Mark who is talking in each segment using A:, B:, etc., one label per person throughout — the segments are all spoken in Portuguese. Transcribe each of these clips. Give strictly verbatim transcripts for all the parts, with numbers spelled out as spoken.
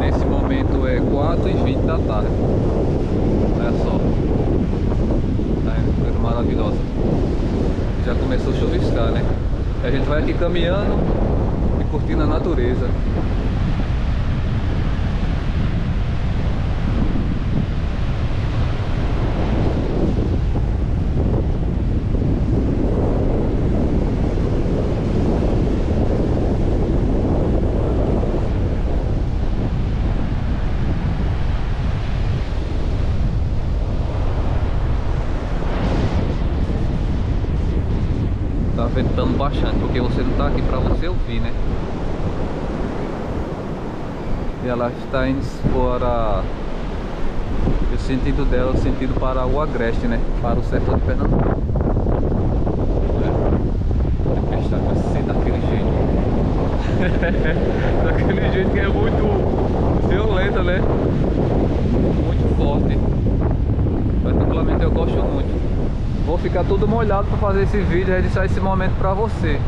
A: Nesse momento é quatro e vinte da tarde. Olha só. É coisa maravilhosa. Já começou a chuviscar, né? A gente vai aqui caminhando e curtindo a natureza. Tá ventando bastante, porque você não tá aqui pra você ouvir, né? E ela está indo para o sentido dela, o sentido para o agreste, né? Para o sertão de Pernambuco. É. A tempestade vai ser daquele jeito. Daquele jeito que é muito violenta, né? Muito forte. Particularmente eu gosto muito. Vou ficar todo molhado para fazer esse vídeo e registrar esse momento para você.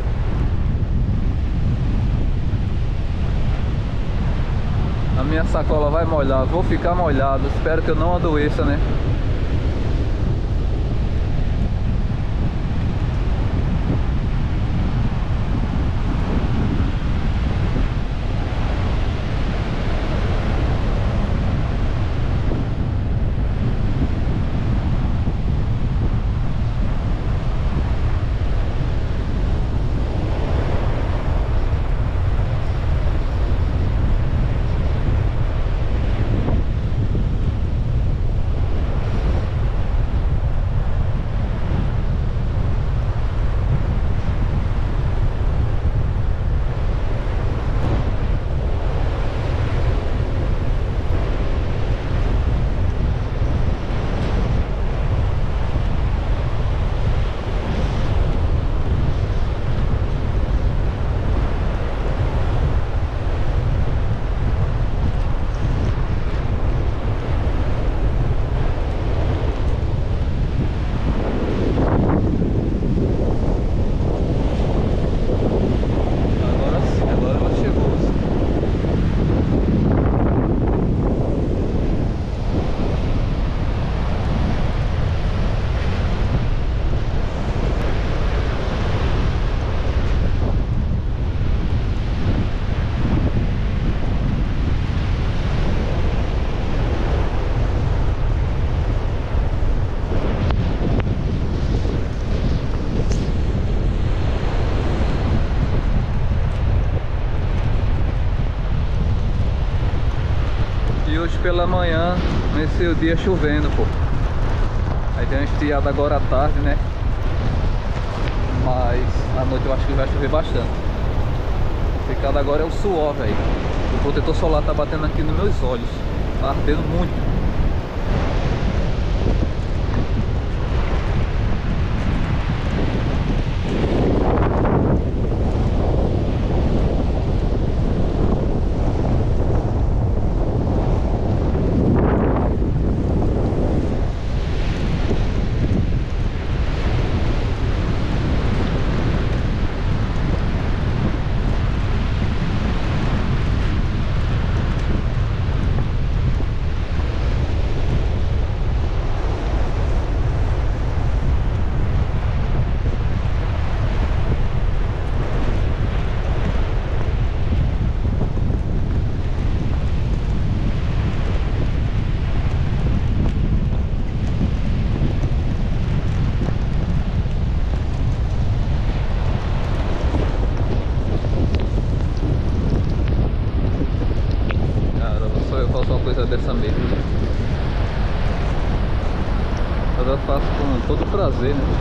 A: A minha sacola vai molhar, vou ficar molhado. Espero que eu não adoeça, né? Hoje pela manhã amanheceu o dia chovendo, pô. Aí deu uma estiada agora à tarde, né? Mas à noite eu acho que vai chover bastante. O pecado agora é o suor, velho. O protetor solar tá batendo aqui nos meus olhos. Tá ardendo muito. Dessa mesmo, mas eu faço com todo prazer, né?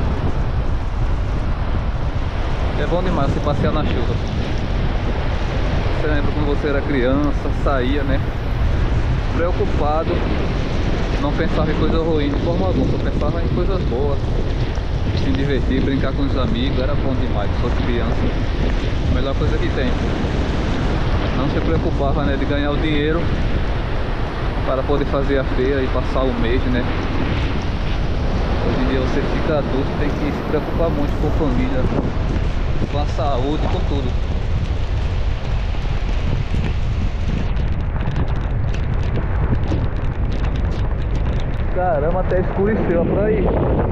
A: É bom demais se passear na chuva. Você lembra quando você era criança, saía, né? Preocupado, não pensava em coisa ruim de forma alguma, só pensava em coisas boas, se divertir, brincar com os amigos, era bom demais. Se fosse criança, a melhor coisa que tem. Não se preocupava, né, de ganhar o dinheiro para poder fazer a feira e passar o mês, né? Hoje em dia você fica adulto, tem que se preocupar muito com a família, com a saúde, com tudo. Caramba, até escureceu por aí.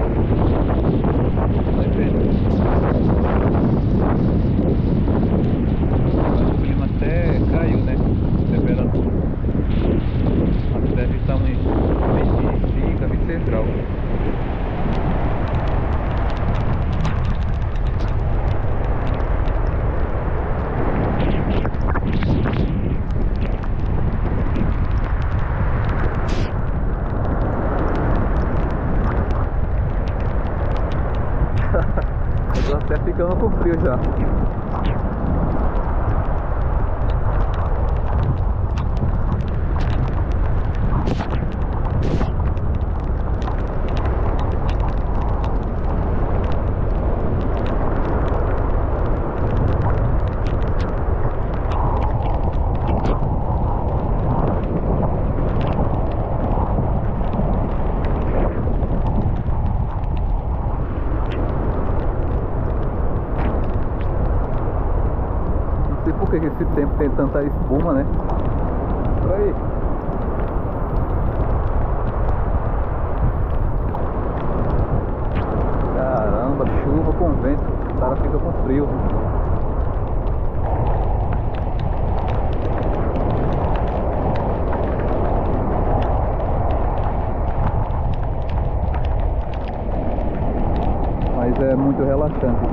A: Vai vendo. O clima até caiu, né? A temperatura. Aqui deve estar uns vinte e cinco a vinte e seis graus. Eu tô até ficando com frio já. Por que esse tempo tem tanta espuma, né? Por aí. Caramba, chuva com vento, o cara fica com frio. Mas é muito relaxante.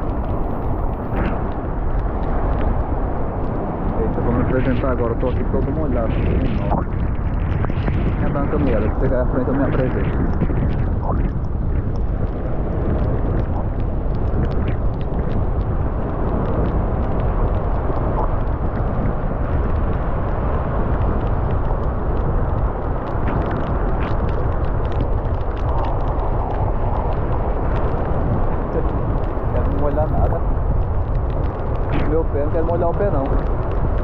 A: Vou me apresentar agora, eu tô aqui todo molhado. Vou dar uma caminhada, se chegar à frente eu me apresento. Não quero molhar nada. Meu pé, não quero molhar o pé não.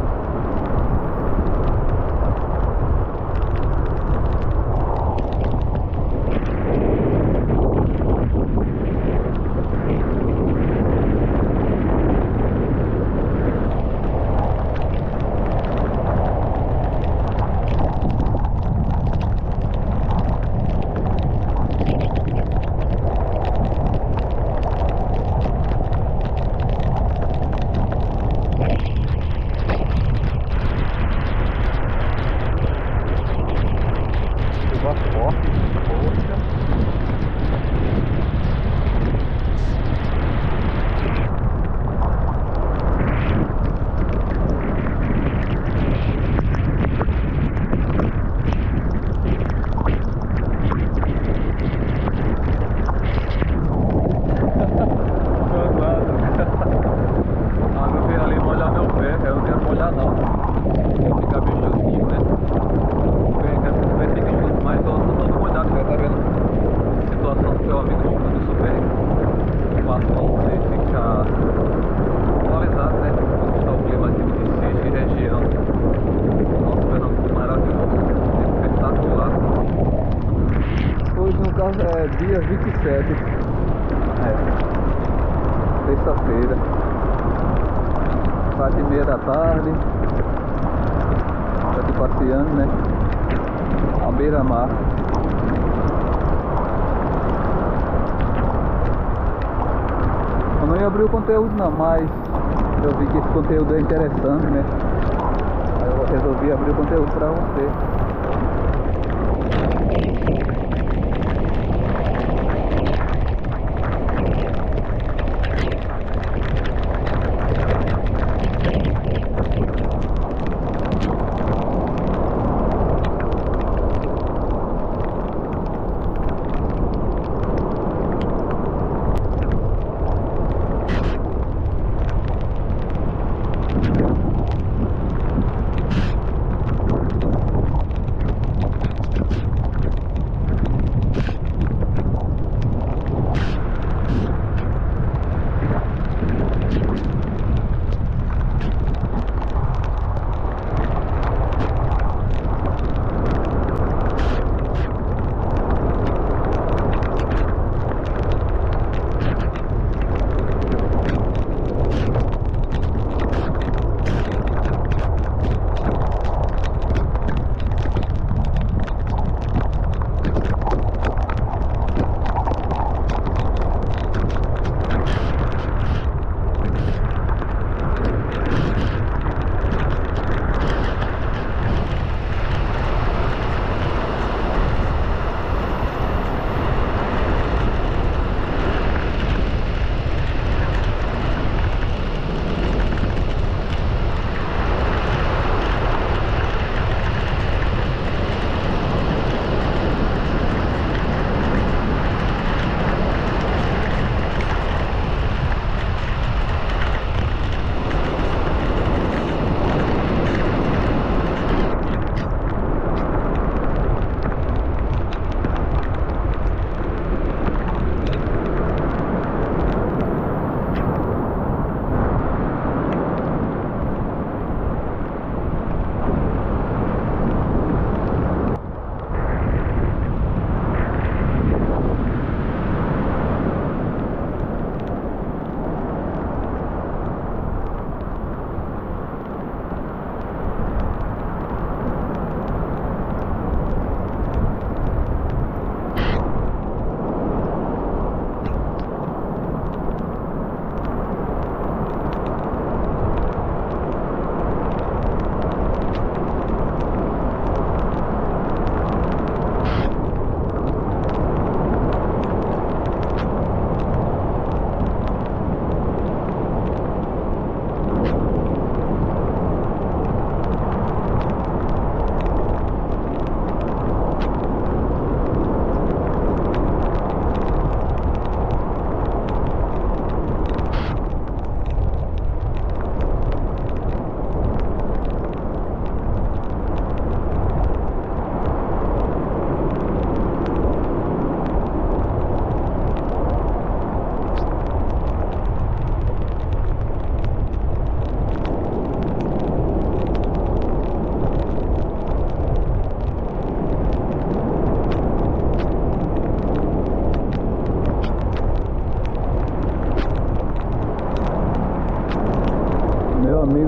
A: É dia vinte e sete, é, terça-feira, quatro e meia da tarde. Tô aqui passeando, né, à beira-mar. Eu não ia abrir o conteúdo não, mas eu vi que esse conteúdo é interessante, né, aí eu resolvi abrir o conteúdo pra você.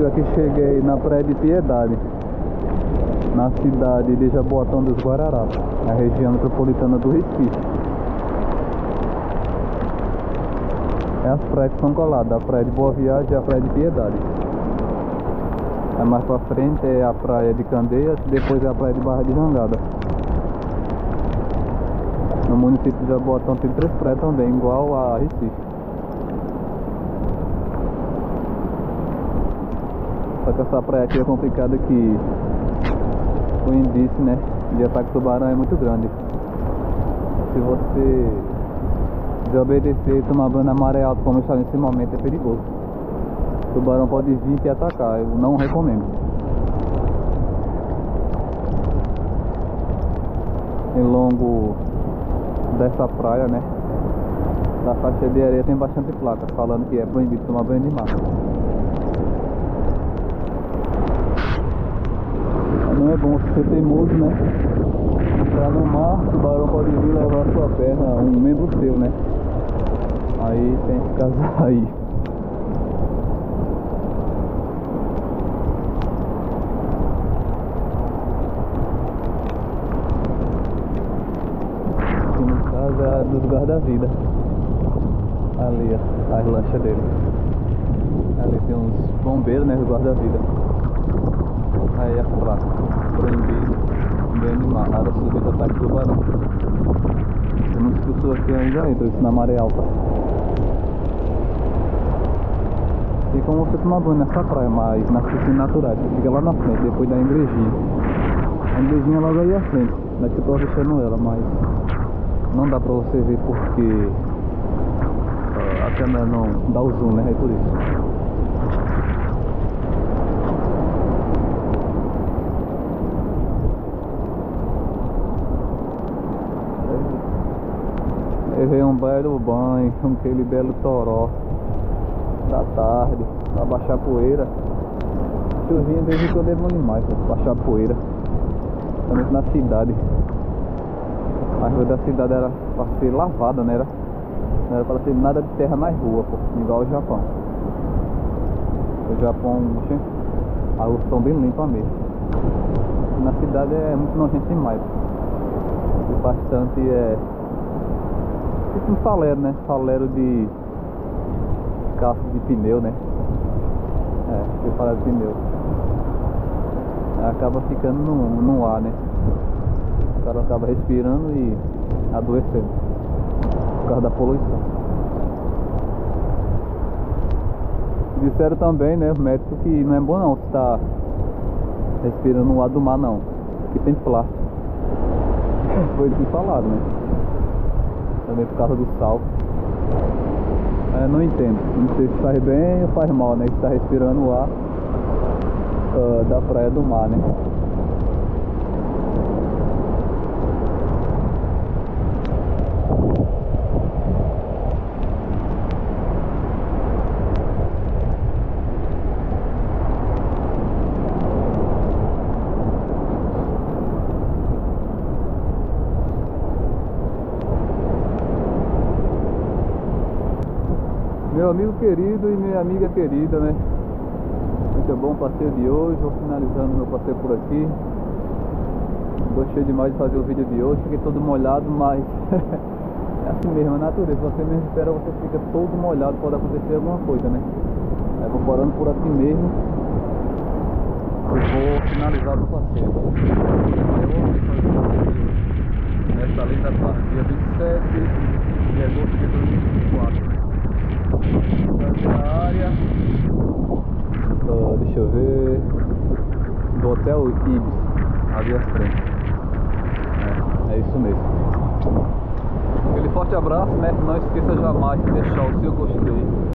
A: que cheguei na Praia de Piedade, na cidade de Jaboatão dos Guararapes, na região metropolitana do Recife. É as praias que são coladas, a Praia de Boa Viagem e a Praia de Piedade. Aí mais pra frente é a Praia de Candeias, depois é a Praia de Barra de Jangada. No município de Jaboatão tem três praias também, igual a Recife. Só que essa praia aqui é complicada, que o índice, né, de ataque de tubarão é muito grande. Se você desobedecer e tomar banho na maré alta, como está nesse momento, é perigoso. O tubarão pode vir e te atacar, eu não recomendo. Em longo dessa praia, né, da faixa de areia, tem bastante placa falando que é proibido tomar banho de mar. Não é bom ser teimoso, né? Entrar no mar, o tubarão pode vir levar a sua perna, um membro seu, né? Aí tem que casar aí. Aqui no caso é a dos guarda-vida. Ali, ó, as lanchas dele. Ali tem uns bombeiros, né? Os guarda-vida. Aí a placa, proibido banho de mar, área sujeita a ataque de tubarão. Tem muitas pessoas que ainda entram, isso na maré alta. Tem como você tomar banho nessa praia, mas nas piscinas naturais, que fica lá na frente, depois da igrejinha. A igrejinha é logo aí à frente, daqui eu tô fechando ela, mas não dá pra você ver porque uh, a câmera não dá o zoom, né? É por isso. Eu veio um belo banho, com aquele belo toró da tarde, pra baixar poeira. Chuvinha desde que eu devo demais pra baixar poeira, principalmente na cidade. A rua da cidade era pra ser lavada, né? Era, não era pra ser nada de terra nas ruas, pô, igual o Japão. O Japão, as ruas são bem limpas mesmo. Na cidade é muito nojento demais. E bastante é tipo um falero, né? Falero de casco de pneu, né? É, eu falei de pneu. Aí acaba ficando no, no ar, né? O cara acaba respirando e adoecendo por causa da poluição. Disseram também, né, os médicos, que não é bom não você tá respirando o ar do mar não, que tem plástico. Foi o que falaram, né? Também por causa do sal. É, não entendo, não sei se faz bem ou faz mal, né? Se tá respirando o ar uh, da praia do mar, né? Meu amigo querido e minha amiga querida, né? Muito bom o passeio de hoje. Vou finalizando meu passeio por aqui. Gostei demais de fazer o vídeo de hoje. Fiquei todo molhado, mas é assim mesmo, a natureza. Você mesmo espera, você fica todo molhado, pode acontecer alguma coisa, né? Eu vou parando por aqui mesmo. Eu vou finalizar o passeio. Eu vou fazer o passeio nessa linda tarde, dia vinte e sete de agosto de dois mil e vinte e quatro, né? Da área, uh, deixa eu ver, do Hotel Ibis, ali à frente. É, é isso mesmo. Aquele forte abraço, né? Não esqueça jamais de deixar o seu gostei